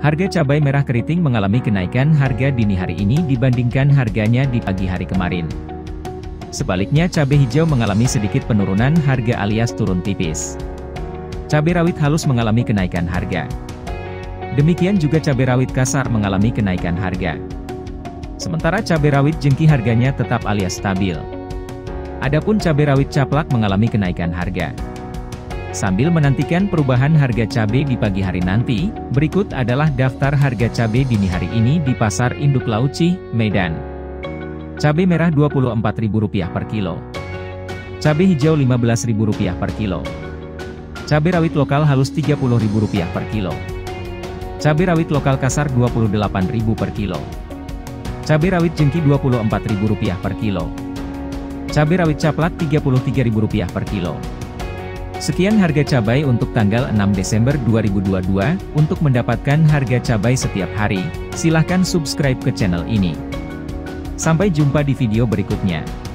Harga cabai merah keriting mengalami kenaikan harga dini hari ini dibandingkan harganya di pagi hari kemarin. Sebaliknya cabai hijau mengalami sedikit penurunan harga alias turun tipis. Cabai rawit halus mengalami kenaikan harga. Demikian juga cabai rawit kasar mengalami kenaikan harga. Sementara cabai rawit jengki harganya tetap alias stabil. Adapun cabai rawit caplak mengalami kenaikan harga. Sambil menantikan perubahan harga cabai di pagi hari nanti, berikut adalah daftar harga cabai dini hari ini di Pasar Induk Lauci, Medan. Cabai merah Rp24.000 per kilo. Cabai hijau Rp15.000 per kilo. Cabai rawit lokal halus Rp30.000 per kilo. Cabai rawit lokal kasar Rp28.000 per kilo. Cabai rawit jengki Rp24.000 per kilo. Cabai rawit caplak Rp33.000 per kilo. Sekian harga cabai untuk tanggal 6 Desember 2022. Untuk mendapatkan harga cabai setiap hari, silahkan subscribe ke channel ini. Sampai jumpa di video berikutnya.